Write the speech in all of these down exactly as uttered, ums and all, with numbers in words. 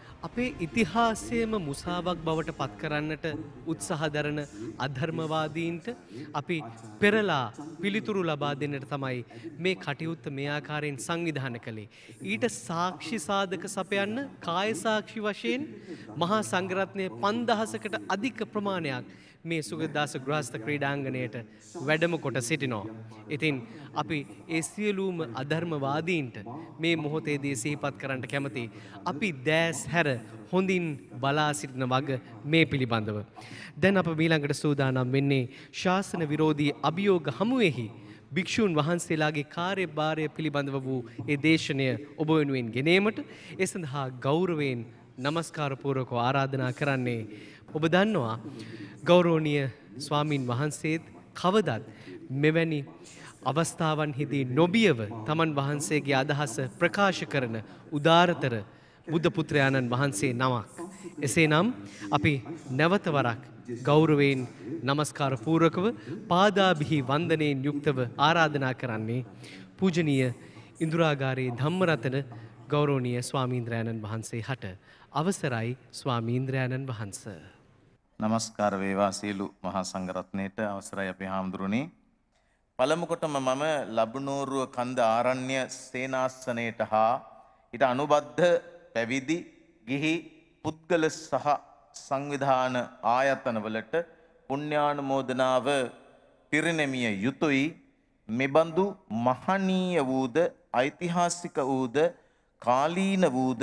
අපේ ඉතිහාසයේම මුසාවක් බවට පත් කරන්නට උත්සාහ දරන අධර්මවාදීන්ට අපි පෙරලා පිළිතුරු ලබා දෙන්නට තමයි මේ කටයුත්ත මේ ආකාරයෙන් සංවිධානය කළේ. ඊට සාක්ෂි සාධක සපයන්න කාය සාක්ෂි වශයෙන් මහා සංඝරත්නය පන්දහසකට අධික ප්‍රමාණයක් මේ සුගතදාස ගෘහස්ත ක්‍රීඩාංගණයට වැඩම කොට සිටිනවා. ඉතින් අපි ඒ සියලුම අධර්මවාදීන්ට මේ මොහොතේදී සිහිපත් කරන්න කැමති. අපි දැස් හැර හොඳින් බලා සිටින වග මේ පිළිබඳව. දැන් අප ඊළඟට සූදානම් වෙන්නේ ශාසන විරෝධී අභියෝග හමුවේහි භික්ෂූන් වහන්සේලාගේ කාර්යභාරය පිළිබඳව වූ ඒ දේශනය ඔබ වෙනුවෙන් ගෙනීමට ඒ සඳහා ගෞරවයෙන් නමස්කාර පූර්වකව ආරාධනා කරන්නේ. ඔබ දන්නවා ගෞරවනීය ස්වාමින් වහන්සේත් කවදත් මෙවැනි අවස්ථාවන්හිදී නොබියව තමන් වහන්සේගේ අදහස ප්‍රකාශ කරන උදාරතර බුද්ධ පුත්‍රයාණන් වහන්සේ නමක්. එසේනම් අපි නැවත වරක් ගෞරවයෙන් නමස්කාර පූර්වකව පාදාභිහි වන්දනයෙන් යුක්තව ආරාධනා කරන්නේ පූජනීය ඉන්දුරාගාරයේ ධම්මරතන ගෞරවනීය ස්වාමීන්ද්‍රයන්න් වහන්සේ හට. අවසරයි ස්වාමීන්ද්‍රයන්න් වහන්ස. නමස්කාර වේවා සියලු මහා සංඝරත්නයට. අවසරයි අපේ හාමුදුරනේ. පළමු කොටම මම ලබනෝරුව කන්ද ආරණ්‍ය සේනාසනයට හා ඊට අනුබද්ධ පැවිදි ගිහි පුද්ගල සහ සංවිධාන ආයතනවලට පුණ්‍යානුමෝදනාව පිරිනැමිය යුතුයි. මෙබඳු මහනීය වූද ඓතිහාසික වූද කාලීන වූද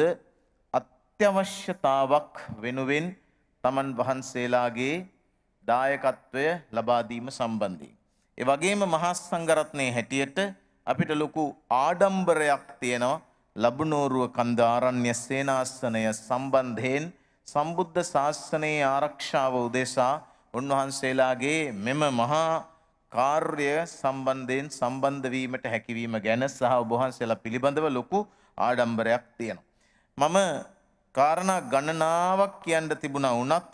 අත්‍යවශ්‍යතාවක් වෙනුවෙන් තමන් වහන්සේලාගේ දායකත්වය ලබා දීම සම්බන්ධයෙන්. ඒ වගේම මහා සංඝරත්නයේ හැටියට අපිට ලොකු ආඩම්බරයක් තියෙනවා ලබනෝරුව කන්ද ආරණ්‍ය සේනාසනය සම්බන්ධයෙන් සම්බුද්ධ ශාසනයේ ආරක්ෂාව උදෙසා උන්වහන්සේලාගේ මෙම මහා කාර්ය සම්බන්ධයෙන් සම්බන්ධ වීමට හැකියවීම ගැන සහ ඔබ වහන්සේලා පිළිබඳව ලොකු ආඩම්බරයක් තියෙනවා. මම කාරණා ගණනාවක් කියන්න තිබුණා වුණත්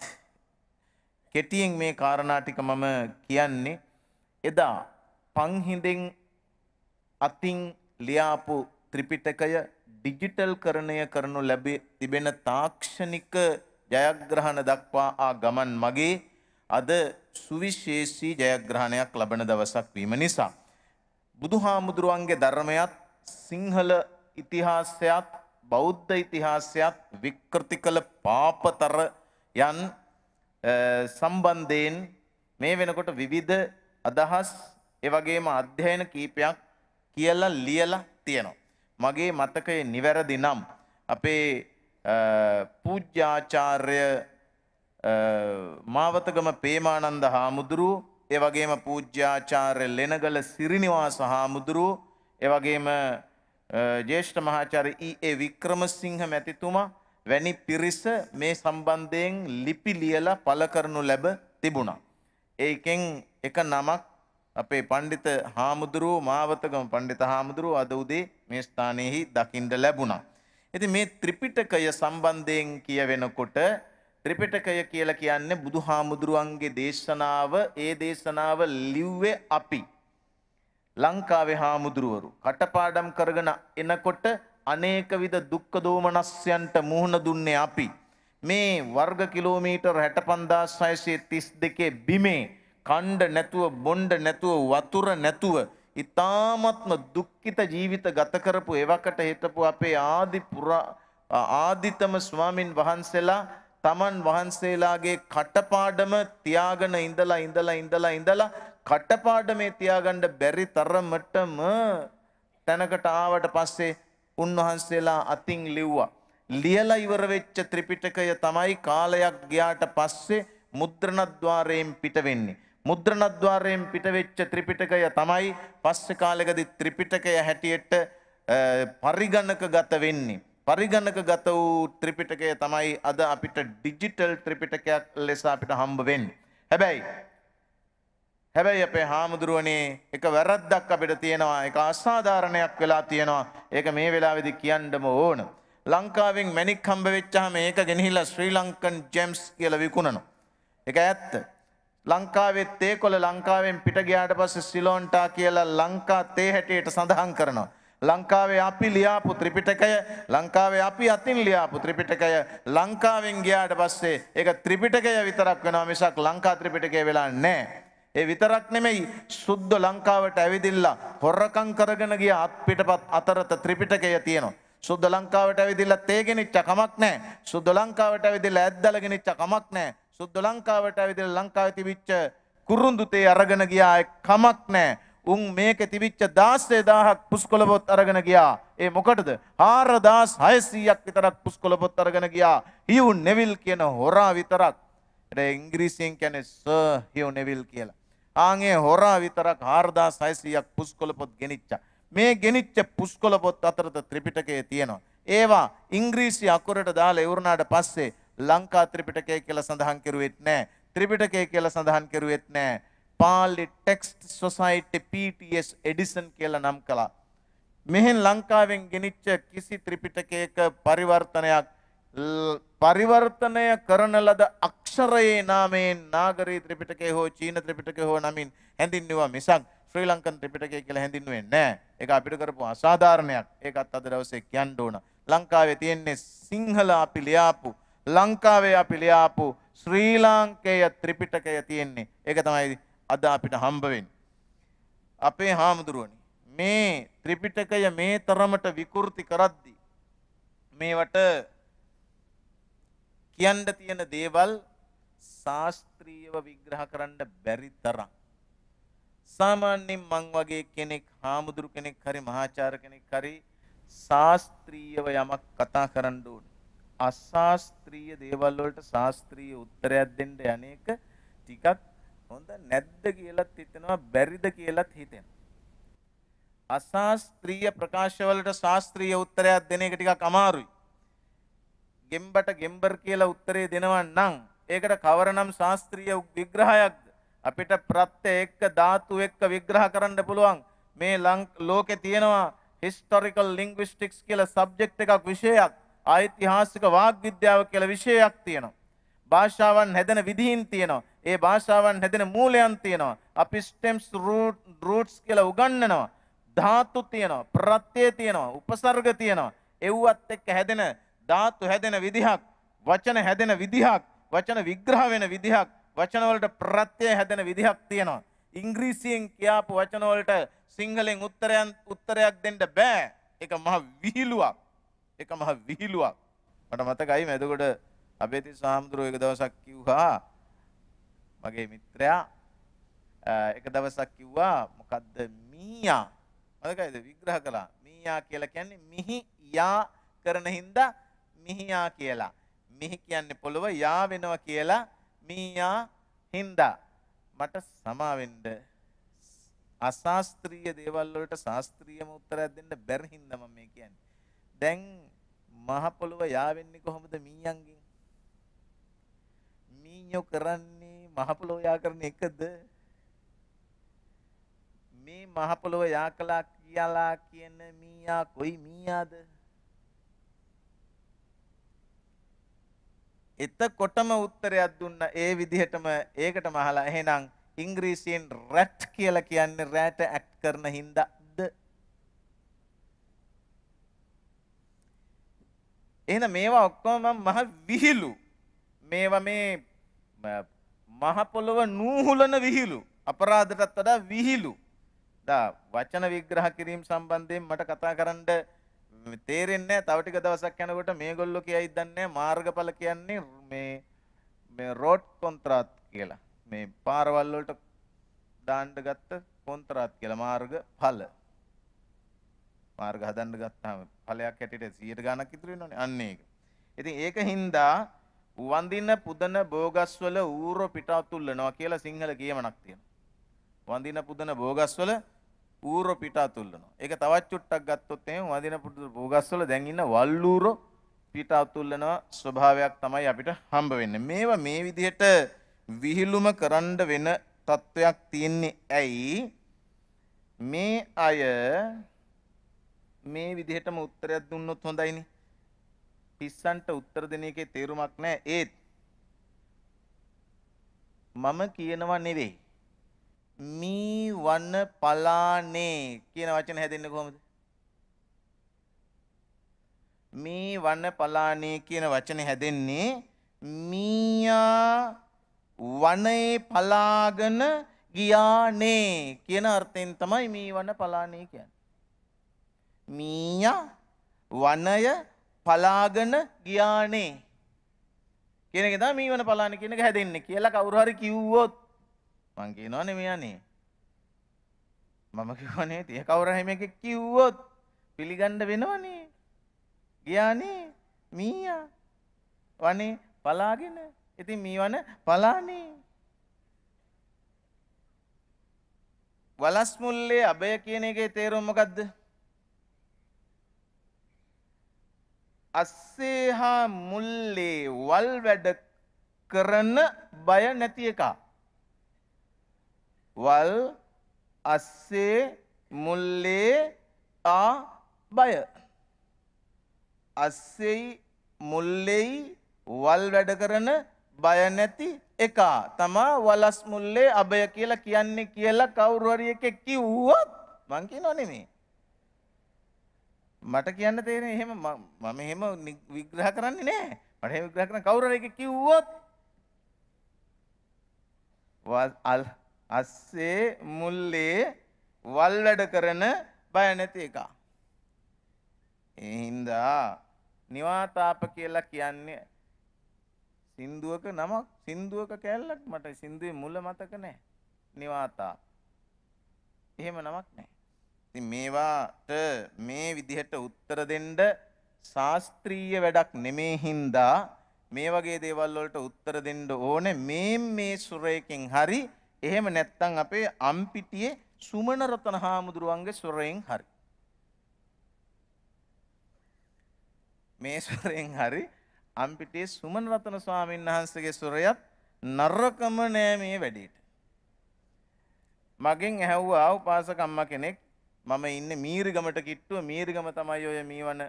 කෙටියෙන් මේ කාරණා ටික මම කියන්නේ එදා පන්හිඳෙන් අතින් ලියාපු ත්‍රිපිටකය ඩිජිටල් කරණය කරනු ලැබී තිබෙන තාක්ෂණික ජයග්‍රහණ දක්වා ආ ගමන් මගේ අද සුවිශේෂී ජයග්‍රහණයක් ලබන දවසක් වීම නිසා බුදුහාමුදුරුවන්ගේ ධර්මයත් සිංහල ඉතිහාසයත් බෞද්ධ ඉතිහාසයත් විකෘති කළ පාපතර යන් සම්බන්ධයෙන් මේ වෙනකොට විවිධ අදහස් ඒ වගේම අධ්‍යයන කීපයක් කියලා ලියලා තියෙනවා. මගේ මතකයේ නිවැරදි නම් අපේ පූජ්‍යාචාර්ය මාවතගම පේමානන්ද හාමුදුරුවෝ ඒ වගේම පූජ්‍යාචාර්ය ලෙනගල සිරිනිවාස හාමුදුරුවෝ ඒ වගේම ජේෂ්ඨ මහාචාර්ය ඊ ඒ වික්‍රමසිංහ මැතිතුමා වැනි පිරිස මේ සම්බන්ධයෙන් ලිපි ලියලා පළ කරනු ලැබ තිබුණා. ඒකෙන් එක නමක් අපේ පඬිත හාමුදුරුවෝ මාවතගම පඬිත හාමුදුරුවෝ අද උදේ මේ ස්ථානයේහි දකින්න ලැබුණා. ඉතින් මේ ත්‍රිපිටකය සම්බන්ධයෙන් කියවෙනකොට ත්‍රිපිටකය කියලා කියන්නේ බුදුහාමුදුරුවන්ගේ දේශනාව ඒ දේශනාව ලිව්වේ අපි ලංකාවේ හාමුදුරුවරු කටපාඩම් කරගෙන එනකොට අනේක විද දුක්ඛ දෝමනස්යන්ට මුහුණ දුන්නේ අපි මේ වර්ග කිලෝමීටර් හැට පන්දාස් හයසිය තිස් දෙකේ බිමේ කණ්ඩ නැතුව බොණ්ඩ නැතුව වතුර නැතුව ඊ타ත්ම දුක්ඛිත ජීවිත ගත කරපු එවකට හිටපු අපේ ආදි පුරා ආදිතම ස්වාමින් වහන්සේලා තමන් වහන්සේලාගේ කටපාඩම තියාගෙන ඉඳලා ඉඳලා ඉඳලා ඉඳලා කටපාඩමේ තියාගන්න බැරි තරමටම තැනකට ආවට පස්සේ උන්වහන්සේලා අතින් ලිව්වා. ලියලා ඉවර වෙච්ච ත්‍රිපිටකය තමයි කාලයක් ගියාට පස්සේ මුද්‍රණද්වාරයෙන් පිට වෙන්නේ. මුද්‍රණද්වාරයෙන් පිට වෙච්ච ත්‍රිපිටකය තමයි පස්සේ කාලෙකදී ත්‍රිපිටකය හැටියට පරිගණකගත වෙන්නේ. පරිගණකගත වූ ත්‍රිපිටකය තමයි අද අපිට ඩිජිටල් ත්‍රිපිටකයක් ලෙස අපිට හම්බ වෙන්නේ. හැබැයි හැබැයි අපේ හාමුදුරුවනේ එක වැරද්දක් අපිට තියෙනවා. ඒක අසාධාරණයක් වෙලා තියෙනවා. ඒක මේ වෙලාවේදී කියන්නම ඕන. ලංකාවෙන් මැණික් හම්බ වෙච්චාම ඒක ගෙනහිලා ශ්‍රී ලංකන් ජෙම්ස් කියලා විකුණනවා. ඒක ඇත්ත. ලංකාවේ තේකොළ ලංකාවෙන් පිට ගියාට පස්සේ සිලෝන්ටා කියලා ලංකා තේ හැටියට සඳහන් කරනවා. ලංකාවේ අපි ලියාපු ත්‍රිපිටකය ලංකාවේ අපි අතින් ලියාපු ත්‍රිපිටකය ලංකාවෙන් ගියාට පස්සේ ඒක ත්‍රිපිටකය විතරක් වෙනවා මිසක් ලංකා ත්‍රිපිටකය වෙලා නැහැ. ඒ විතරක් නෙමෙයි සුද්ධ ලංකාවට ඇවිදිලා හොරකම් කරගෙන ගිය අත්පිටපත් අතරත ත්‍රිපිටකය තියෙනවා. සුද්ධ ලංකාවට ඇවිදිලා තේ ගෙනිච්ච කමක් නැහැ. සුද්ධ ලංකාවට ඇවිදිලා ඇද්දල ගෙනිච්ච කමක් නැහැ. සුද්ධ ලංකාවට ඇවිදිලා ලංකාවේ තිබිච්ච කුරුඳු තේ අරගෙන ගියා කමක් නැහැ. උන් මේකේ තිබිච්ච දාසය දහයක් පුස්කොළ පොත් අරගෙන ගියා. ඒ මොකටද? හාරදාස් හයසීයක් විතරක් පුස්කොළ පොත් අරගෙන ගියා. හියු නෙවිල් කියන හොරා විතරක්. ඒ ඉංග්‍රීසියෙන් කියන්නේ සර් හියු නෙවිල් කියලා. ආන්ගේ හොරා විතරක් හාරදාස් හයසීයක් පුස්කොළ පොත් ගෙනිච්චා. මේ ගෙනිච්ච පුස්කොළ පොත් අතරත ත්‍රිපිටකය තියෙනවා. ඒවා ඉංග්‍රීසි අකුරට දාලා ඉවරනාට පස්සේ ලංකා ත්‍රිපිටකය කියලා සඳහන් කරුවෙත් නැහැ. ත්‍රිපිටකය කියලා සඳහන් කරුවෙත් නැහැ. Pali text society P T S edition කියලා නම් කළා. මෙහෙන් ලංකාවෙන් ගෙනිච්ච කිසි ත්‍රිපිටකයක පරිවර්තනයක් පරිවර්තනය කරන ලද අක්ෂරයේ නාමයෙන් නාගරී ත්‍රිපිටකය හෝ චීන ත්‍රිපිටකය හෝ නමින් හැඳින්වුවා මිසක් ශ්‍රී ලංකන් ත්‍රිපිටකය කියලා හැඳින්වුවේ නැහැ. ඒක අපිට කරපු අසාධාරණයක්. ඒකත් අද දවසේ කියන්න ඕන. ලංකාවේ තියෙන්නේ සිංහල අපි ලියාපු ලංකාවේ අපි ලියාපු ශ්‍රී ලාංකේය ත්‍රිපිටකය තියෙන්නේ. ඒක තමයි අද අපිට හම්බ වෙන්නේ. අපේ හාමුදුරුවනි මේ ත්‍රිපිටකය මේ තරමට විකෘති කරද්දී මේවට කියන්න තියෙන දේවල් ශාස්ත්‍රීයව විග්‍රහ කරන්න බැරි තරම් සාමාන්‍යයෙන් මං වගේ කෙනෙක් හාමුදුරු කෙනෙක් හරි මහාචාර්ය කෙනෙක් හරි ශාස්ත්‍රීයව යමක් කතා කරන්න ඕනේ. අශාස්ත්‍රීය දේවල් වලට ශාස්ත්‍රීය උත්තරයක් දෙන්න යන්නේක ටිකක් හොඳ නැද්ද කියලාත් හිතෙනවා බැරිද කියලාත් හිතෙනවා. අශාස්ත්‍රීය ප්‍රකාශ වලට ශාස්ත්‍රීය උත්තරයක් දෙන එක ටිකක් අමාරුයි. ගෙම්බට ගෙම්බර් කියලා උත්තරේ දෙනවා නම් ඒකට කවරනම් ශාස්ත්‍රීය විග්‍රහයක්ද? අපිට ප්‍රත්‍ය එක්ක ධාතු එක්ක විග්‍රහ කරන්න පුළුවන්. මේ ලෝකේ තියෙනවා හිස්ටොරිකල් ලින්ග්විස්ටික්ස් කියලා සබ්ජෙක්ට් එකක් විෂයක්. ඓතිහාසික වාග් විද්‍යාව කියලා විෂයක් තියෙනවා. භාෂාවන් හැදෙන විදිහින් තියෙනවා. ඒ භාෂාවන් හැදෙන මූලයන් තියෙනවා. අපි ස්ටෙම්ස් රූට් රූට්ස් කියලා උගන්වනවා. ධාතු තියෙනවා, ප්‍රත්‍ය තියෙනවා, උපසර්ග තියෙනවා. ඒවත් එක්ක හැදෙන ධාතු හැදෙන විදිහක්, වචන හැදෙන විදිහක්, වචන විග්‍රහ වෙන විදිහක්, වචන වලට ප්‍රත්‍ය හැදෙන විදිහක් තියෙනවා. ඉංග්‍රීසියෙන් කියාපු වචන වලට සිංහලෙන් උත්තරයන් උත්තරයක් දෙන්න බෑ. ඒක මහ විහිළුවක්. ඒක මහ විහිළුවක්. මට මතකයි මෙතකොට අබේති සාම්ද්‍රෝ එක දවසක් කිව්වා මගේ මිත්‍රයා එක දවසක් කිව්වා මොකද්ද මීයා මතකයිද විග්‍රහ කළා. මීයා කියලා කියන්නේ මිහි යා කරන හින්දා මිහියා කියලා. මිහි කියන්නේ පොළව, යා වෙනවා කියලා මීයා හින්දා. මට සමා වෙන්න අශාස්ත්‍රීය දේවල් වලට ශාස්ත්‍රීයම උත්තරයක් දෙන්න බැරි හින්දා මම මේ කියන්නේ. දැන් මහ පොළව යා වෙන්නේ කොහොමද මීයන්ගෙන්? මීයෝ කරන්නේ මහ පොළව යා කරන එකද? මේ මහ පොළව යා කළා කියලා කියන මීයා කොයි මීයාද? එතකොටම උත්තරයක් දුන්න ඒ විදිහටම ඒකටම අහලා එහෙනම් ඉංග්‍රීසියෙන් රැට් කියලා කියන්නේ රැට ඇක්ට් කරන හින්දාද? එහෙනම් මේවා ඔක්කොම මහ විහිළු. මේවා මේ මහ පොළව නූහුලන විහිළු. අපරාධයටත් වඩා විහිළු. දා වචන විග්‍රහ කිරීම සම්බන්ධයෙන් මට කතා කරන්න තේරෙන්නේ නැහැ. තව ටික දවසක් යනකොට මේගොල්ලෝ කියයි දන්නේ මාර්ගඵල කියන්නේ මේ මේ රෝඩ් කොන්ත්‍රාත් කියලා. මේ පාරවල් වලට දාන්න ගත්ත කොන්ත්‍රාත් කියලා මාර්ගඵල. මාර්ග හදන්න ගත්තාම ඵලයක් හැටියට සියයට ගණක් ඉතුරු වෙනවනේ. අන්න ඒක. ඉතින් ඒක හින්දා වඳින පුදන බෝගස්වල ඌර පිටාතුල්ලනවා කියලා සිංහල කියමනක් තියෙනවා. වඳින පුදන බෝගස්වල ඌර පිටාතුල්ලනවා. ඒක තවත් චුට්ටක් ගත්තොත් එහෙනම් වඳින පුදන බෝගස්වල දැන් ඉන්න වල්ලූර පිටාතුල්ලනවා ස්වභාවයක් තමයි අපිට හම්බ වෙන්නේ. මේවා මේ විදිහට විහිළුම කරන්න වෙන තත්වයක් තියෙන්නේ ඇයි? මේ අය මේ විදිහටම උත්තරයක් දුන්නොත් හොඳයිනේ. පිස්සන්ට උත්තර දෙන එකේ තේරුමක් නැහැ. ඒත් මම කියනවා නෙවෙයි. මී වන පලානේ කියන වචන හැදෙන්නේ කොහොමද? මේ වන පලානේ කියන වචනේ හැදෙන්නේ මීයා වනයේ පලාගෙන ගියානේ කියන අර්ථයෙන් තමයි මේ වන පලානේ කියන්නේ. මීයා වනය පලාගෙන ගියානේ කියන එක තමයි මේ වන පලානේ කියන එක හැදෙන්නේ කියලා කවුරු හරි කිව්වොත් මං කියනවා නෙමෙයි අනේ. මම කියවනේ තිය කවුරු හරි මේක කිව්වොත් පිළිගන්න වෙනවනේ. ගියානේ මීයා වනේ පලාගෙන. ඉතින් මේ වන පලානේ. වලස් මුල්ලේ අබය කියන එකේ තේරුම මොකද්ද? අස්සේ හා මුල්ලේ වල් වැඩ කරන බය නැති එක. වල් අස්සේ මුල්ලේ ආ බය. අස්සෙයි මුල්ලෙයි වල් වැඩ කරන බය නැති එක තමා වලස් මුල්ලේ අබය කියලා කියන්නේ කියලා කවුරු හරි එකෙක් කිව්වොත් මං කියනව නෙමෙයි. මට කියන්න තේරෙන්නේ එහෙම මම එහෙම විග්‍රහ කරන්නේ නැහැ. මට එහෙම විග්‍රහ කරන්න කවුරු හරි එකෙක් කිව්වොත් වල් අස්සේ මුල්ලේ වල් වැඩ කරන බය නැති එක. ඒ හින්දා නිවාතාප කියලා කියන්නේ සින්දුවක නමක් සින්දුවක කැලලක් මට සින්දුවේ මුල මතක නැහැ. නිවාතාප. එහෙම නමක් නැහැ. ඉතින් මේවාට මේ විදිහට උත්තර දෙන්න ශාස්ත්‍රීය වැඩක් නෙමේ හින්දා මේ වගේ දේවල් වලට උත්තර දෙන්න ඕනේ මේ මේ සුරයකින් හරි එහෙම නැත්නම් අපේ අම්පිටියේ සුමන රතන හාමුදුරුවන්ගේ සුරයෙන් හරි. මේ සුරයෙන් හරි අම්පිටියේ සුමන රතන ස්වාමීන් වහන්සේගේ සුරයත් නරකම නෑ මේ වැඩේට. මගෙන් ඇහුවා උපාසක අම්මා කෙනෙක් මම ඉන්නේ මීරිගමට කිට්ටුව මීරිගම තමයි ඔය මීවන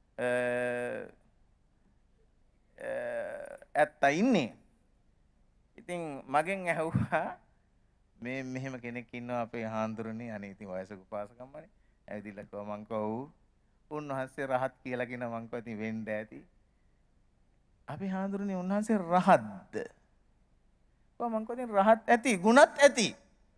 ඇත්තා ඉන්නේ. ඉතින් මගෙන් ඇහුවා මේ මෙහෙම කෙනෙක් ඉන්නවා අපේ හාමුදුරනේ අනේ ඉතින් වයසක උපාසක අම්මනේ. ඇවිදිලා කිව්වා මං කව උන්වහන්සේ රහත් කියලා කියන මං කව ඉතින් වෙන්න ඇති. අපි හාමුදුරනේ උන්වහන්සේ රහත්ද? කොහොම මං කව ඉතින් රහත් ඇති ගුණත් ඇති.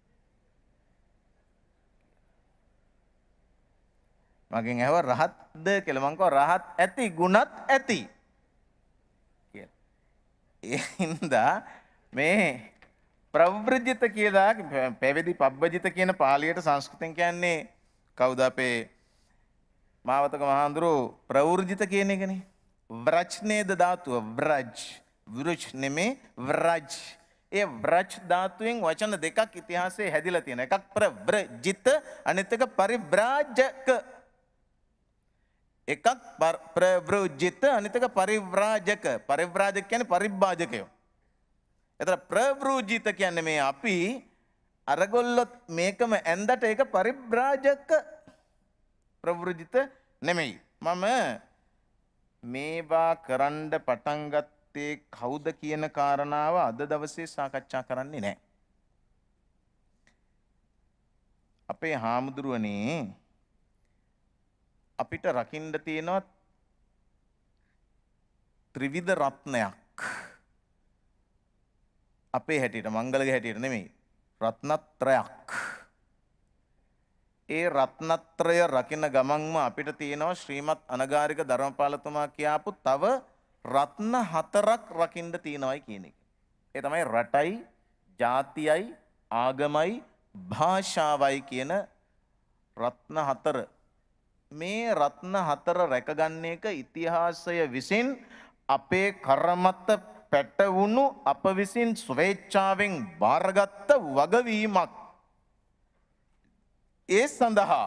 මගෙන් ඇහුවා රහත්ද කියලා මං කව රහත් ඇති ගුණත් ඇති කියලා. ඒ හින්දා මේ ප්‍රවෘජිත කියලා පැවිදි පබ්බජිත කියන පාලියට සංස්කෘතෙන් කියන්නේ කවුද අපේ මාවතක මහඳුරෝ ප්‍රවෘජිත කියන එකනේ. ව්‍රජ් නේද ධාතුව ව්‍රජ් වෘජ් නෙමේ ව්‍රජ්. ඒ ව්‍රජ් ධාතුවෙන් වචන දෙකක් ඉතිහාසයේ හැදිලා තියෙනවා. එකක් ප්‍රවෘජිත අනිත් එක පරිව්‍රාජක. එකක් ප්‍රවෘජිත අනිත් එක පරිව්‍රාජක. පරිව්‍රාජක කියන්නේ පරිභාජකයෝ. එතන ප්‍රවෘජිත කියන්නේ මේ අපි අරගොල්ලොත් මේකම ඇන්දට ඒක පරිබ්‍රාජක. ප්‍රවෘජිත නෙමෙයි. මම මේවා කරන්න පටන් ගත්තේ කවුද කියන කාරණාව අද දවසේ සාකච්ඡා කරන්නේ නැහැ. අපේ හාමුදුරුවනේ අපිට රකින්න තියෙනවා ත්‍රිවිධ රත්නයක්. අපේ හැටියට මංගලගේ හැටියට නෙමෙයි රත්නත්‍රයක්. ඒ රත්නත්‍රය රකින්න ගමන්ම අපිට තියෙනවා ශ්‍රීමත් අනගාരിക ධර්මපාලතුමා කියාපු තව රත්න හතරක් රකින්න තියෙනවයි කියන එක. ඒ තමයි රටයි, ජාතියයි, ආගමයි, භාෂාවයි කියන රත්න හතර. මේ රත්න හතර රැකගන්න එක ඉතිහාසය විසින් අපේ කරමත පැටවුණු අප විසින් ස්වේච්ඡාවෙන් බාරගත්ත වගවීමක්. ඒ සඳහා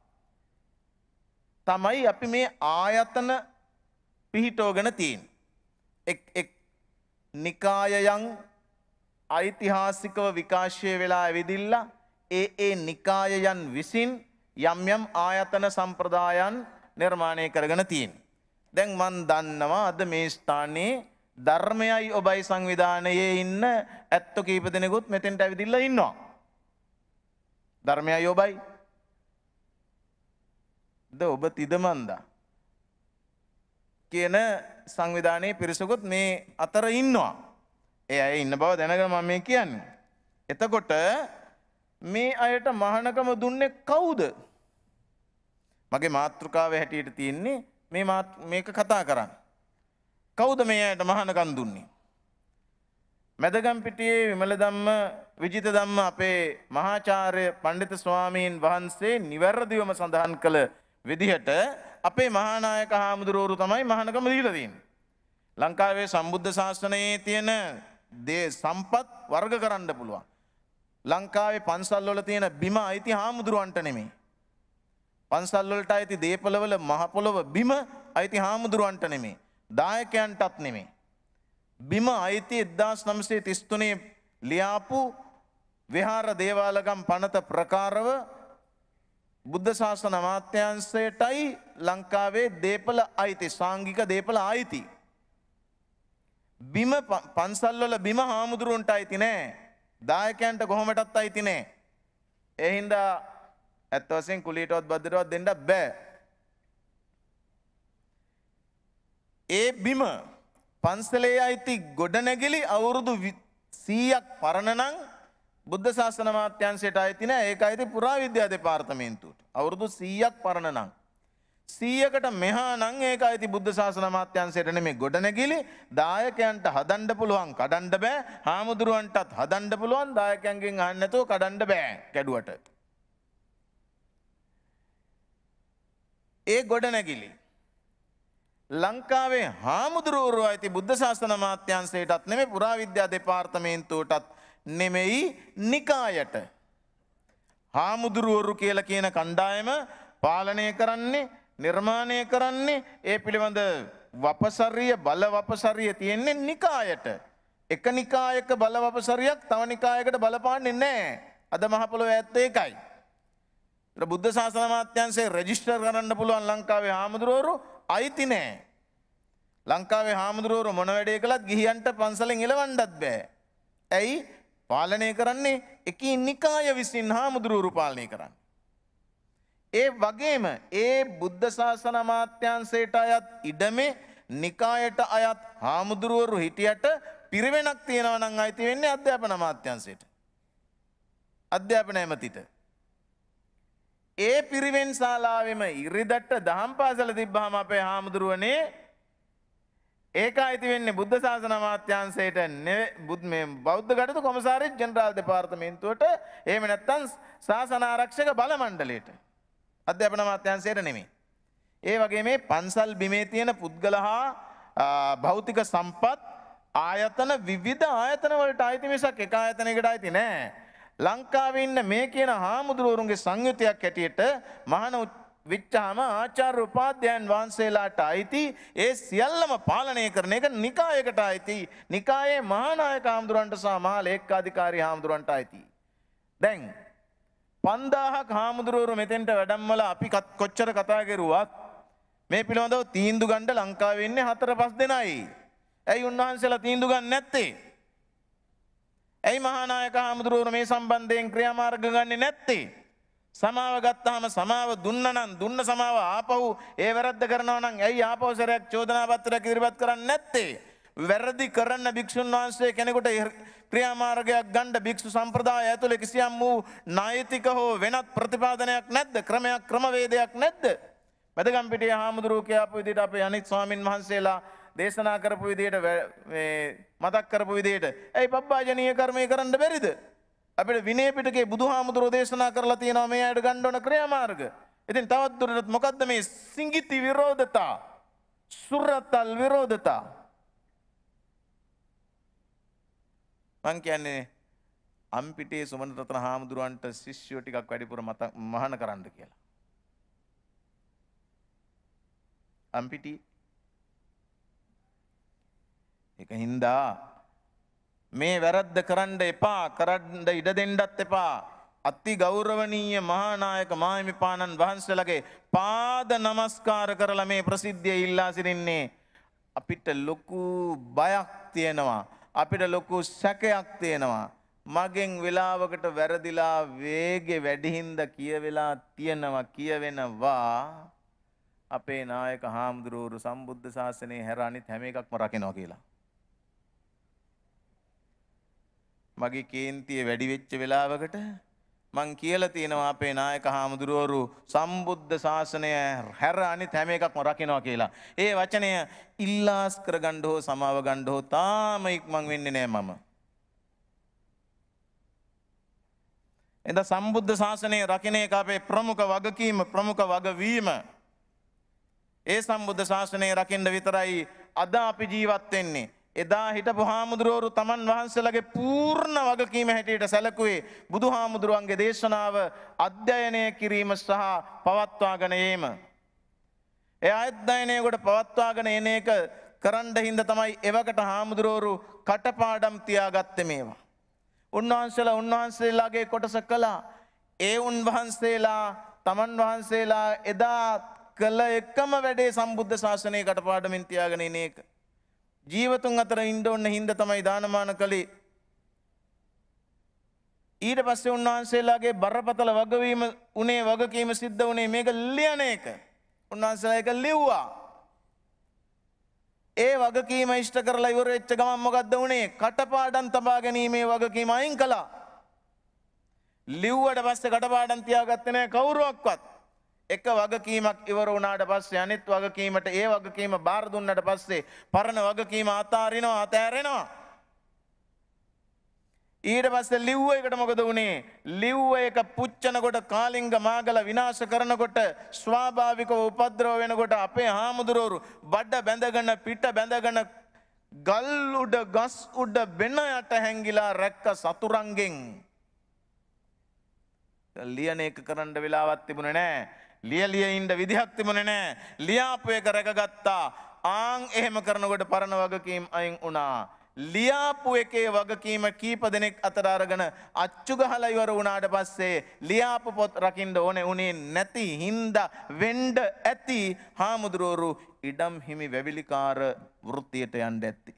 තමයි අපි මේ ආයතන පිහිටෝගෙන තියෙන්නේ. එක් එක් නිකායයන් ඓතිහාසිකව විකාශය වෙලා ඇවිදිලා ඒ ඒ නිකායයන් විසින් යම් යම් ආයතන සම්ප්‍රදායන් නිර්මාණය කරගෙන තියෙනවා. දැන් මන් දන්නවා අද මේ ස්ථානයේ ධර්මයයි ඔබයි සංවිධානයේ ඉන්න ඇත්තෝ කීප දෙනෙකුත් මෙතෙන්ට ඇවිදින්න ඉන්නවා. ධර්මයයි ඔබයි ද ඔබ තිදමන්දා කියන සංවිධානයේ පිරිසකුත් මේ අතර ඉන්නවා. ඒ අය ඉන්න බව දැනගෙන මම මේ කියන්නේ. එතකොට මේ අයට මහානකම දුන්නේ කවුද? මගේ මාතෘකාවේ හැටියට තියෙන්නේ මේ මේක කතා කරන්න. කවුද මේ අයට මහානකම් දුන්නේ? මැදගම්පිටියේ විමල ධම්ම විජිත ධම්ම අපේ මහාචාර්ය පඬිතු ස්වාමීන් වහන්සේ නිවැරදිවම සඳහන් කළ විදිහට අපේ මහානායක හාමුදුරුවරු තමයි මහානකම දීලා තියෙන්නේ. ලංකාවේ සම්බුද්ධ ශාසනයේ තියෙන දේ සම්පත් වර්ග කරන්න පුළුවන්. ලංකාවේ පන්සල් වල තියෙන බිම අයිති හාමුදුරුවන්ට නෙමෙයි. පන්සල් වලට අයිති දේපළවල මහ පොළොව බිම අයිති හාමුදුරුවන්ට නෙමෙයි. දායකයන්ටත් නෙමෙයි. බිම අයිති එක්දාස් නවසිය තිස් තුනේ ලියාපු විහාර දේවාලගම් පනත ප්‍රකාරව බුද්ධ ශාසන අමාත්‍යාංශයටයි ලංකාවේ දේපළ අයිති, සාංගික දේපළ අයිති. බිම පන්සල් වල බිම හාමුදුරුවන්ට අයිති නෑ. දායකයන්ට කොහොමටත් අයිති නෑ. ඒ හින්දා ඇත්ත වශයෙන් කුලීටවත් බද්දටවත් දෙන්න බෑ. ඒ බිම පන්සලේ අයිති ගොඩනැගිලි අවුරුදු සීයක් පරණ නම් බුද්ධ ශාසන අමාත්‍යාංශයට අයිති නෑ. ඒක අයිති පුරාවිද්‍යා දෙපාර්තමේන්තුවට. අවුරුදු සීයක් පරණ නම්. සීයකට මෙහා නම් ඒක අයිති බුද්ධ ශාසන අමාත්‍යාංශයට නෙමෙයි. ගොඩනැගිලි දායකයන්ට හදන්න පුළුවන්, කඩන්න බෑ. හාමුදුරුවන්ටත් හදන්න පුළුවන්, දායකයන්ගෙන් අහන්න නැතුව කඩන්න බෑ කැඩුවට. ඒ ගොඩනැගිලි ලංකාවේ හාමුදුරුවෝ අයිති බුද්ධ ශාසන අමාත්‍යාංශයටත් නෙමෙයි, පුරාවිද්‍යා දෙපාර්තමේන්තුවටත් නෙමෙයි, නිකායට. හාමුදුරුවරු කියලා කියන කණ්ඩායම පාලනය කරන්නේ, නිර්මාණය කරන්නේ, ඒ පිළිබඳ වපසරිය බල වපසරිය තියෙන්නේ නිකායට. එක නිකායක බල වපසරියක් තව නිකායකට බලපාන්නේ නැහැ. අද මහ පොළොවේ ඇත්ත ඒකයි. බුද්ධ ශාසන අමාත්‍යාංශයේ රෙජිස්ටර් කරන්න පුළුවන් ලංකාවේ හාමුදුරුවරු අයිති නෑ. ලංකාවේ හාමුදුරුවරු මොන වැඩේ කළත් ගිහියන්ට පන්සලෙන් එලවන්නත් බෑ. ඇයි? පාලනය කරන්නේ එකී නිකාය විසින් හාමුදුරුවරු පාලනය කරන්නේ. ඒ වගේම ඒ බුද්ධ ශාසන අමාත්‍යාංශයට අයත් ඉඩමේ නිකායට අයත් හාමුදුරුවරු හිටියට පිරිවෙනක් තියෙනවා නම් අයිති වෙන්නේ අධ්‍යාපන අමාත්‍යාංශයට. අධ්‍යාපන ඇමතිට. ඒ පිරිවෙන් ශාලාවෙම ඉරිදට දහම් පාසල තිබ්බහම අපේ හාමුදුරුවනේ ඒක අයිති වෙන්නේ බුද්ධ ශාසන අමාත්‍යාංශයට නෙවෙයි, මේ බෞද්ධ කටයුතු කොමසාරිස් ජෙනරාල් දෙපාර්තමේන්තුවට, එහෙම නැත්නම් ශාසන ආරක්ෂක බල මණ්ඩලයට. අධ්‍යාපන අමාත්‍යාංශයට නෙමෙයි. ඒ වගේ මේ පන්සල් බිමේ තියෙන පුද්ගල හා භෞතික සම්පත් ආයතන විවිධ ආයතන වලට අයිති මිසක් එක ආයතනයකට අයිති නෑ. ලංකාවේ ඉන්න මේ කියන හාමුදුරුවරුන්ගේ සංයුතියක් හැටියට මහාන විච්චාම ආචාර්ය උපාධ්‍යයන් වහන්සේලාට අයිති ඒ සියල්ලම පාලනය කරන එක නිකායකට අයිති. නිකායේ මහානායක හාමුදුරන්ට සහ මහා ලේක්කාධිකාරී හාමුදුරන්ට අයිති. දැන් පන්දාහක් හාමුදුරුවරු මෙතෙන්ට වැඩම්වල අපි කොච්චර කතා කරුවත් මේ පිළිබඳව තීන්දුව ගන්න ලංකාවේ ඉන්නේ හතර පහ දෙනයි. ඇයි උන්වහන්සේලා තීන්දුව ගන්න නැත්තේ? ඇයි මහානායක හාමුදුරුවෝ මේ සම්බන්ධයෙන් ක්‍රියාමාර්ග ගන්නේ නැත්තේ? සමාව ගත්තාම සමාව දුන්න නම් දුන්න සමාව ආපහු ඒ වැරද්ද කරනවා නම් ඇයි ආපහු සරයක් චෝදනා පත්‍රයක් ඉදිරිපත් කරන්නේ නැත්තේ? වැරදි කරන්න භික්ෂුන් වහන්සේ කෙනෙකුට ක්‍රියාමාර්ගයක් ගන්න භික්ෂු සම්ප්‍රදාය ඇතුලේ කිසියම් වූ නෛතික හෝ වෙනත් ප්‍රතිපාදනයක් නැද්ද? ක්‍රමයක් ක්‍රමවේදයක් නැද්ද? මැදගම්පිටියේ හාමුදුරුවෝ කියපු විදිහට අපේ අනිත් ස්වාමින් වහන්සේලා දේශනා කරපු විදිහට මේ මතක් කරපු විදිහට ඇයි පබ්බාජනීය කර්මය කරන්න බැරිද? අපිට විනය පිටකේ බුදුහාමුදුරුවෝ දේශනා කරලා තියෙනවා මේ අයට ගන්න ඕන ක්‍රියාමාර්ග. ඉතින් තවත් දුරටත් මොකද්ද මේ සිංගිති විරෝධතා, සුරතල් විරෝධතා? මං කියන්නේ අම්පිටියේ සුමන රත්න හාමුදුරුවන්ට ශිෂ්‍යයෝ ටිකක් වැඩිපුර මත මහාන කරන්න කියලා. අම්පිටි ඒක හින්දා මේ වැරද්ද කරන්න එපා, කරන්න ඉඩ දෙන්නත් එපා. අති ගෞරවනීය මහානායක මාහිමිපාණන් වහන්සේලාගේ පාද නමස්කාර කරලා මේ ප්‍රසිද්ධිය ඉල්ලා සිටින්නේ. අපිට ලොකු බයක් තියෙනවා, අපිට ලොකු සැකයක් තියෙනවා. මගෙන් වෙලාවකට වැරදිලා වේගෙ වැඩි හින්දා කියවෙලා තියෙනවා, කියවෙනවා. අපේ නායක හාමුදුරුවරු සම්බුද්ධ ශාසනයේ හැර අනිත් හැම එකක්ම රකිනවා කියලා. මගේ කේන්තිය වැඩි වෙච්ච වෙලාවකට මං කියලා තියෙනවා අපේ නායක හාමුදුරුවරු සම්බුද්ධ ශාසනය හැර අනිත් හැම එකක්ම රකිනවා කියලා. ඒ වචනය ඉල්ලාස් කරගන්න හෝ සමාව ගන්න හෝ තාම ඉක්මන් වෙන්නේ නෑ මම. එදා සම්බුද්ධ ශාසනය රකින්න එක අපේ ප්‍රමුඛ වගකීම ප්‍රමුඛ වගවීම. ඒ සම්බුද්ධ ශාසනය රකින්න විතරයි අද අපි ජීවත් වෙන්නේ. එදා හිටපු හාමුදුරුවරු තමන් වහන්සේලාගේ පූර්ණ වගකීම හැටියට සැලකුවේ බුදුහාමුදුරුවන්ගේ දේශනාව අධ්‍යයනය කිරීම සහ පවත්වාගෙන ඒම. ඒ අධ්‍යයනය කොට පවත්වාගෙන එන එක කරන්න හින්දා තමයි එවකට හාමුදුරුවරු කටපාඩම් තියාගත්තේ මේවා. උන්වහන්සේලා උන්වහන්සේලාගේ කොටස කළා. ඒ උන්වහන්සේලා තමන් වහන්සේලා එදා කළ එකම වැඩේ සම්බුද්ධ ශාසනයේ කටපාඩමින් තියාගෙන ඉන එක. ජීවතුන් අතර ඉන්න ඕන හින්දා තමයි දානමාන කළේ. ඊට පස්සේ උන්වහන්සේලාගේ බරපතල වගවීම උනේ වගකීම සිද්ධ උනේ මේක ලියන එක. උන්වහන්සේලා ඒක ලිව්වා. ඒ වගකීම ඉෂ්ට කරලා ඉවර වෙච්ච ගමන් මොකද්ද උනේ? කටපාඩම් තබා ගැනීමේ වගකීම අයින් කළා. ලිව්වට පස්සේ කටපාඩම් තියාගත්තේ නැහැ කවුරුවක්වත්. එක වගකීමක් ඉවර වුණාට පස්සේ අනිත් වගකීමට ඒ වගකීම බාර දුන්නට පස්සේ පරණ වගකීම අතාරිනවා අතෑරෙනවා. ඊට පස්සේ ලිව්ව එකට මොකද වුනේ? ලිව්ව එක පුච්චනකොට කාලිංග මාගල විනාශ කරනකොට ස්වාභාවිකව උපද්‍රව වෙනකොට අපේ හාමුදුරුවරු බඩ බැඳගෙන පිට බැඳගෙන ගල් උඩ ගස් උඩ බෙන යට හැංගිලා රැක්ක සතුරන්ගෙන්. ලියන එක කරන්න වෙලාවක් තිබුණේ නැහැ. ලියලිය ඉන්න විදිහක් තිබුණේ නැහැ. ලියාපු එක රැකගත්තා. ආන් එහෙම කරනකොට පරණ වගකීම් අයින් වුණා. ලියාපු එකේ වගකීම කීප දෙනෙක් අතර අරගෙන අච්චු ගහලා ඉවර වුණාට පස්සේ ලියාපු පොත් රකින්න ඕනේ උනේ නැති හින්දා වෙන්න ඇති හාමුදුරුවරු ඉඩම් හිමි වැවිලිකාර වෘත්තියට යන්න ඇති.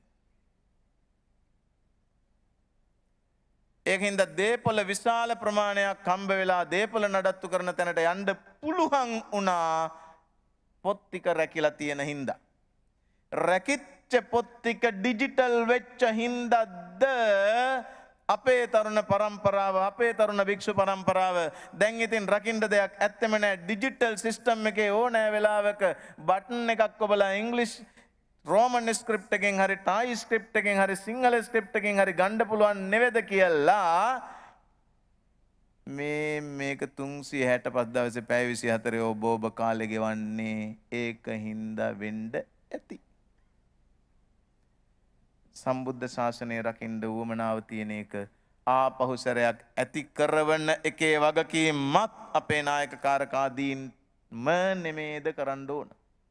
ඒකින්ද දේපොළ විශාල ප්‍රමාණයක් හම්බ වෙලා දේපොළ නඩත්තු කරන තැනට යන්න පුළුවන් වුණා පොත් ටික රැකිලා තියෙන හින්දා. රැකිච්ච පොත් ටික ඩිජිටල් වෙච්ච හින්දාද අපේ තරුණ පරම්පරාව අපේ තරුණ භික්ෂු පරම්පරාව දැන් ඉතින් රකින්න දෙයක් ඇත්තෙම නැහැ. ඩිජිටල් සිස්ටම් එකේ ඕනෑ වෙලාවක බටන් එකක් ඔබලා ඉංග්‍රීසි රෝමන් ස්ක්‍රිප්ට් එකෙන් හරි ටායි ස්ක්‍රිප්ට් එකෙන් හරි සිංහල ස්ක්‍රිප්ට් එකෙන් හරි ගන්න පුළුවන් නෙවෙද කියලා මේ මේක තුන්සිය හැටපස් දවසේ පැය විසිහතරේ ඔබ ඔබ කාලේ ගෙවන්නේ ඒක හින්දා වෙන්න ඇති. සම්බුද්ධ ශාසනය රකින්න උවමනාව තියෙන එක ආපහු සැරයක් ඇති කරවන එකේ වගකීමත් අපේ නායක කාරකාදීන්ම නෙමේද කරන්න ඕන.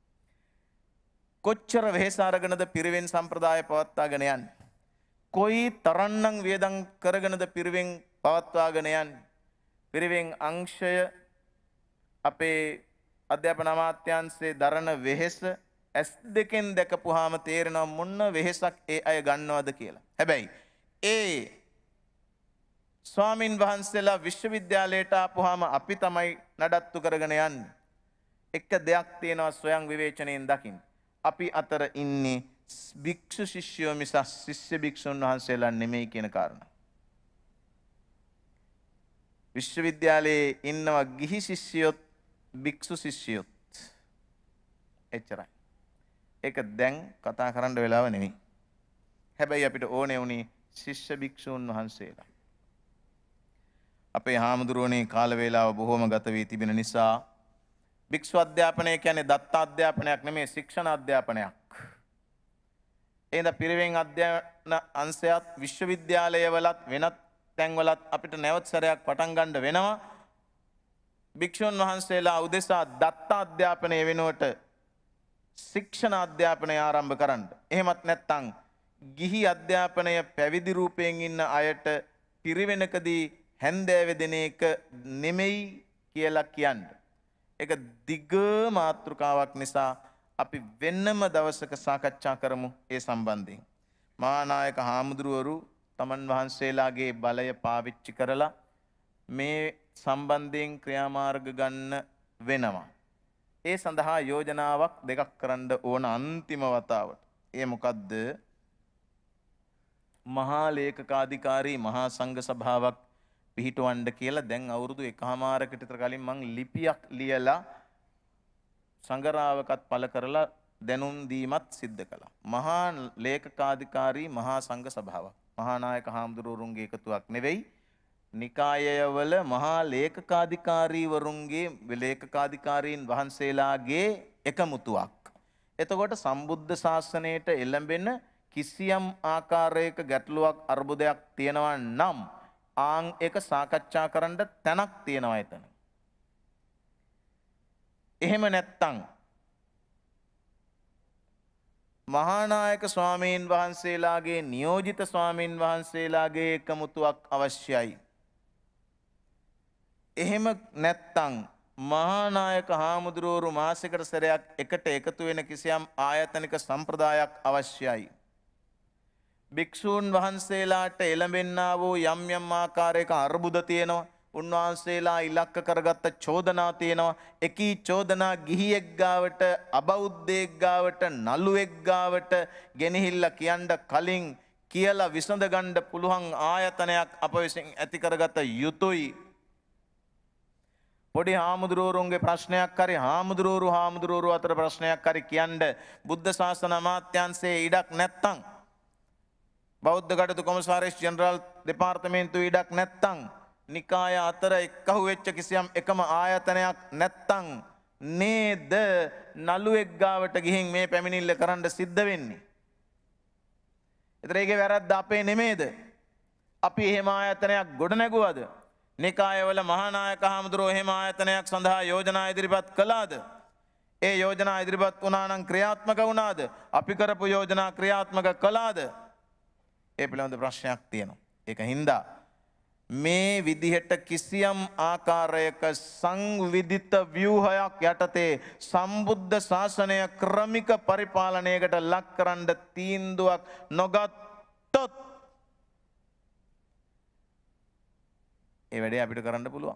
කොච්චර වෙහෙස අරගෙනද පිරිවෙන් සම්ප්‍රදාය පවත්වාගෙන යන්නේ? කොයි තරම්නම් වියදම් කරගෙනද පිරිවෙන් පවත්වාගෙන යන්නේ? පිරිවෙන් අංශය අපේ අධ්‍යාපන අමාත්‍යාංශයේ දරන වෙහෙස ඇස් දෙකෙන් දැකපුවාම තේරෙනවා මොන වෙහෙසක් ඒ අය ගන්නවද කියලා. හැබැයි ඒ ස්වාමින් වහන්සේලා විශ්වවිද්‍යාලයට ආපුවාම අපි තමයි නඩත්තු කරගෙන යන්නේ. එක දෙයක් තියෙනවා ස්වයං විවේචනයෙන් දකින්න. අපි අතර ඉන්නේ භික්ෂු ශිෂ්‍යයෝ මිස ශිෂ්‍ය භික්ෂුන් වහන්සේලා නෙමෙයි කියන කාරණා. විශ්වවිද්‍යාලයේ ඉන්නවා ගිහි ශිෂ්‍යයොත් භික්ෂු ශිෂ්‍යයොත්. එච්චරයි. ඒක දැන් කතා කරන්න වෙලාව නෙමෙයි. හැබැයි අපිට ඕනේ උනේ ශිෂ්‍ය භික්ෂුන් වහන්සේලා. අපේ හාමුදුරුවනේ කාල වේලාව බොහෝම ගත වී තිබෙන නිසා භික්ෂු අධ්‍යාපනය කියන්නේ දත්ත අධ්‍යාපනයක් නෙමෙයි ශික්ෂණ අධ්‍යාපනයක්. එහෙනම් පිරිවෙන් අධ්‍යයන අංශයත් විශ්වවිද්‍යාලයවලත් වෙනත් තැන්වලත් අපිට නැවත සැරයක් පටන් ගන්න වෙනවා. භික්ෂුන් වහන්සේලා උදෙසා දත්ත අධ්‍යාපනය වෙනුවට ශික්ෂණ අධ්‍යාපනය ආරම්භ කරන්න. එහෙමත් නැත්නම් ගිහි අධ්‍යාපනය පැවිදි රූපයෙන් ඉන්න අයට පිරිවෙනකදී හැන්දෑවේ දෙන එක නෙමෙයි කියලා කියන්නේ. ඒක දිග මාතෘකාවක් නිසා අපි වෙනම දවසක සාකච්ඡා කරමු ඒ සම්බන්ධයෙන්. මහානායක හාමුදුරුවරු තමන් වහන්සේලාගේ බලය පාවිච්චි කරලා මේ සම්බන්ධයෙන් ක්‍රියාමාර්ග ගන්න වෙනවා. ඒ සඳහා යෝජනාවක් දෙකක් කරන්න ඕන අන්තිම වතාවට. ඒ මොකද්ද? මහා ලේකකාධිකාරී මහා සංඝ සභාවක් පිහිටවන්න කියලා දැන් අවුරුදු එකහමාරකට විතර කලින් මං ලිපියක් ලියලා සංගරාවකත් පළ කරලා දැනුම් දීමත් සිද්ධ කළා. මහා ලේකකාධිකාරී මහා සංඝ සභාවක්. මහා නායක හාමුදුරුවරුන්ගේ එකතුවක් නෙවෙයි. නිකායවල මහා ලේකකාධිකාරීවරුන්ගේ ලේකකාධිකාරීන් වහන්සේලාගේ එකමුතුවක්. එතකොට සම්බුද්ධ ශාසනයට එළඹෙන කිසියම් ආකාරයක ගැටලුවක් අර්බුදයක් තියෙනවා නම් ආන් එක සාකච්ඡා කරන්න තැනක් තියෙනවා එතන. එහෙම නැත්තම් මහානායක ස්වාමීන් වහන්සේලාගේ නියෝජිත ස්වාමීන් වහන්සේලාගේ එකමුතුවක් අවශ්‍යයි. එහෙම නැත්තම් මහානායක හාමුදුරුවරු මාසයකට සැරයක් එකට එකතු වෙන කිසියම් ආයතනික සම්ප්‍රදායක් අවශ්‍යයි. භික්ෂූන් වහන්සේලාට එළඹෙන්නා වූ යම් යම් ආකාරයක අර්බුද තියෙනවා. උන්වහන්සේලා ඉලක්ක කරගත්ත චෝදනා තියෙනවා. එකී චෝදනා ගිහියෙක් ගාවට, අබෞද්ධයෙක් ගාවට, නළුවෙක් ගාවට ගෙනහිල්ලා කියන්න කලින් කියලා විසඳ ගන්න පුළුවන් ආයතනයක් අප විසින් ඇති කරගත යුතුයි. පොඩි හාමුදුරුවරුන්ගේ ප්‍රශ්නයක් හරි හාමුදුරුවරු හාමුදුරුවරු අතර ප්‍රශ්නයක් හරි කියන්න බුද්ධ ශාසන අමාත්‍යාංශයේ ඉඩක් නැත්තම්, බෞද්ධ කටයුතු කොමසාරිස් ජෙනරාල් දෙපාර්තමේන්තුවේ ඉඩක් නැත්තම්, නිකාය අතර එක්කහු වෙච්ච කිසියම් එකම ආයතනයක් නැත්තම් නේද නළුවෙක් ගාවට ගිහින් මේ පැමිණිල්ල කරන්න සිද්ධ වෙන්නේ. ඒතර ඒකේ වැරද්ද අපේ නෙමේද? අපි එහෙම ආයතනයක් ගොඩ නැගුවද? නිකායවල මහානායක හාමුදුරුවෝ එහෙම ආයතනයක් සඳහා යෝජනා ඉදිරිපත් කළාද? ඒ යෝජනා ඉදිරිපත් වුණා නම් ක්‍රියාත්මක වුණාද? අපි කරපු යෝජනා ක්‍රියාත්මක කළාද? ඒ පිළිබඳ ප්‍රශ්නයක් තියෙනවා. ඒක හින්දා මේ විදිහට කිසියම් ආකාරයක සංවිධිත ව්‍යුහයක් යටතේ සම්බුද්ධ ශාසනය ක්‍රමික පරිපාලනයකට ලක් කරන්න තීන්දුවක් නොගත්තොත් ඒ වැඩේ අපිට කරන්න පුළුවන්.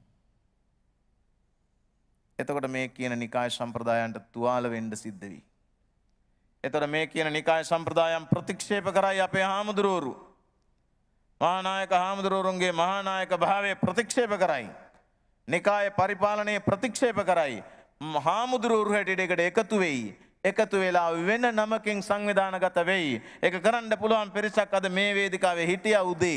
එතකොට මේ කියන නිකාය සම්ප්‍රදායන්ට තුවාල වෙන්න සිද්ධ වෙයි. එතකොට මේ කියන නිකාය සම්ප්‍රදායන් ප්‍රතික්ෂේප කරයි අපේ හාමුදුරුවරු. මහානායක හාමුදුරුවරුන්ගේ මහානායක භාවය ප්‍රතික්ෂේප කරයි. නිකාය පරිපාලනය ප්‍රතික්ෂේප කරයි. හාමුදුරුවරු හැටියට එකට එකතු වෙයි. එකතු වෙලා වෙන නමකින් සංවිධානගත වෙයි. ඒක කරන්න පුළුවන් පිරිසක් අද මේ වේදිකාවේ හිටියා උදේ.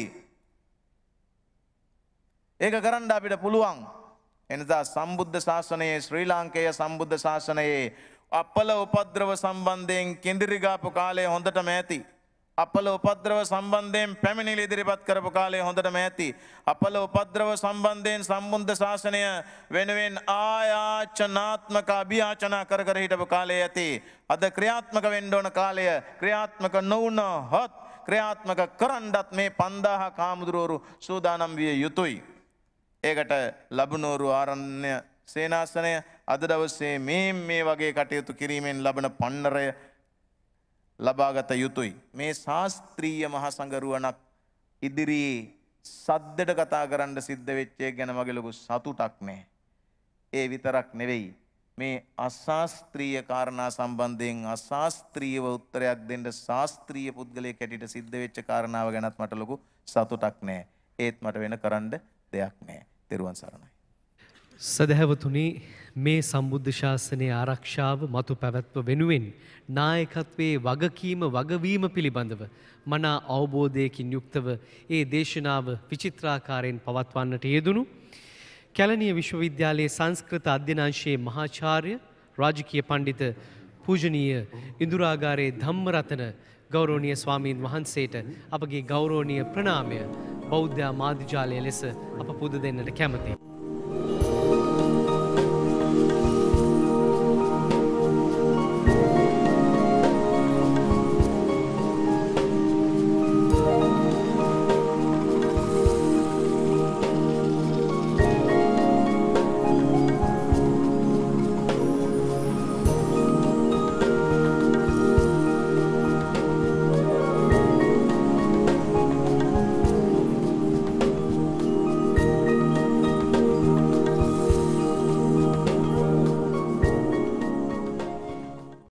ඒක කරන්න අපිට පුළුවන්. එනිසා සම්බුද්ධ ශාසනයේ ශ්‍රී ලාංකේය සම්බුද්ධ ශාසනයේ අපල උපද්‍රව සම්බන්ධයෙන් කිඳිරිගාපු කාලය හොඳටම ඇති. අපල උපද්‍රව සම්බන්ධයෙන් පැමිණිලි ඉදිරිපත් කරපු කාලය හොඳටම ඇති. අපල උපද්‍රව සම්බන්ධයෙන් සම්බුද්ධ ශාසනය වෙනුවෙන් ආයාචනාත්මක අභියාචනා කර කර හිටපු කාලය ඇති. අද ක්‍රියාත්මක වෙන්න ඕන කාලය ක්‍රියාත්මක නොවුනහොත් ක්‍රියාත්මක කරන්නත් මේ පන්දාහක් හාමුදුරුවරු සූදානම් විය යුතුයි. ඒකට ලබනෝරු ආරණ්‍ය සේනාසනය අද දවසේ මේ මේ වගේ කටයුතු කිරීමෙන් ලබන පන්නරය ලබාගත යුතුයි. මේ ශාස්ත්‍රීය මහා සංඝරුවණක් ඉදිරියේ සද්දට කතා කරන්න සිද්ධ වෙච්ච එක ගැන මගේ ලොකු සතුටක් නැහැ. ඒ විතරක් නෙවෙයි, මේ අශාස්ත්‍රීය කාරණා සම්බන්ධයෙන් අශාස්ත්‍රීයව උත්තරයක් දෙන්න ශාස්ත්‍රීය පුද්ගලයෙක් හැටියට සිද්ධ වෙච්ච කාරණාව ගැනත් මට ලොකු සතුටක් නැහැ. ඒත් මට වෙන කරන්න දෙයක් නැහැ. තෙරුවන් සරණයි. සදහැවතුනි, මේ සම්බුද්ධ ශාසනයේ ආරක්ෂාව මතු පැවැත්ව වෙනුවෙන් නායකත්වයේ වගකීම වගවීම පිළිබඳව මනා අවබෝධයකින් යුක්තව ඒ දේශනාව විචිත්‍රාකාරයෙන් පවත්වන්නට යෙදුණු කැලණිය විශ්වවිද්‍යාලයේ සංස්කෘත අධ්‍යනාංශයේ මහාචාර්ය රාජකීය පඬිත පූජනීය ඉන්දුරාගාරේ ධම්මරතන ගෞරවනීය ස්වාමීන් වහන්සේට අපගේ ගෞරවනීය ප්‍රණාමය බෞද්ධ මාධ්‍ය ජාලය ලෙස අප පුද දෙන්නට කැමැතියි.